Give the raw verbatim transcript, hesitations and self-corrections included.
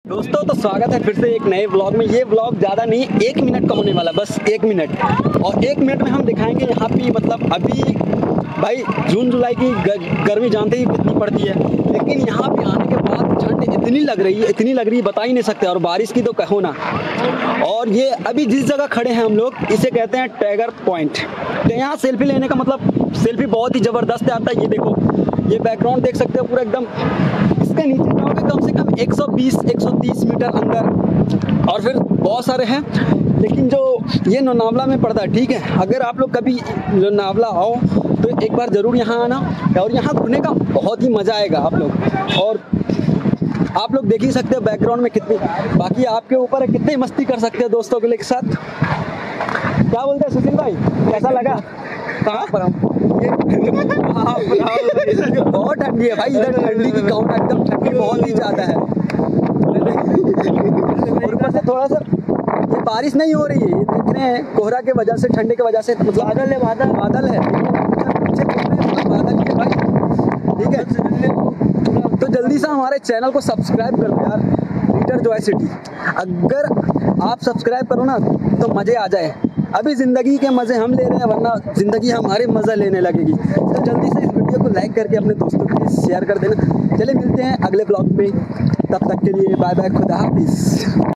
दोस्तों तो स्वागत है फिर से एक नए व्लॉग में। ये व्लॉग ज़्यादा नहीं, एक मिनट का होने वाला, बस एक मिनट। और एक मिनट में हम दिखाएंगे यहाँ पे मतलब अभी भाई जून जुलाई की गर्मी जानते ही कितनी पड़ती है, लेकिन यहाँ पे आने के बाद ठंड इतनी लग रही है इतनी लग रही है बता ही नहीं सकते। और बारिश की तो कहो ना। और ये अभी जिस जगह खड़े हैं हम लोग इसे कहते हैं टाइगर पॉइंट। तो यहाँ सेल्फी लेने का मतलब सेल्फी बहुत ही ज़बरदस्त आता है। ये देखो, ये बैकग्राउंड देख सकते हो पूरा एकदम। इसके नीचे जाओगे कम से कम एक सौ बीस एक सौ तीस मीटर अंदर, और फिर बहुत सारे हैं, लेकिन जो ये लोनावला में पड़ता है, ठीक है। अगर आप लोग कभी लोनावला आओ तो एक बार ज़रूर यहाँ आना, और यहाँ घूमने का बहुत ही मज़ा आएगा आप लोग। और आप लोग देख ही सकते हो बैकग्राउंड में कितनी, बाकी आपके ऊपर है कितनी मस्ती कर सकते हो दोस्तों के लिए साथ। क्या बोलते हैं सुशील भाई, कैसा लगा? कहाँ पर हम बहुत ठंडी है भाई इधर, ठंडी की काउंट एकदम ठंडी बहुत ही ज़्यादा है। और ऊपर से थोड़ा सा ये बारिश नहीं हो रही है, ये देख रहे हैं कोहरा के वजह से, ठंडे के वजह से, मतलब बादल है, बादल बादल है पीछे बादल है भाई, ठीक है। तो जल्दी से हमारे चैनल को सब्सक्राइब कर दो यार, रीडर जॉय सिटी। अगर आप सब्सक्राइब करो ना तो मज़े आ जाए। अभी ज़िंदगी के मज़े हम ले रहे हैं, वरना ज़िंदगी हमारे मज़ा लेने लगेगी। तो जल्दी से इस वीडियो को लाइक करके अपने दोस्तों के लिए शेयर कर देना। चलिए मिलते हैं अगले ब्लॉग में, तब तक के लिए बाय बाय, खुदा हाफिज़।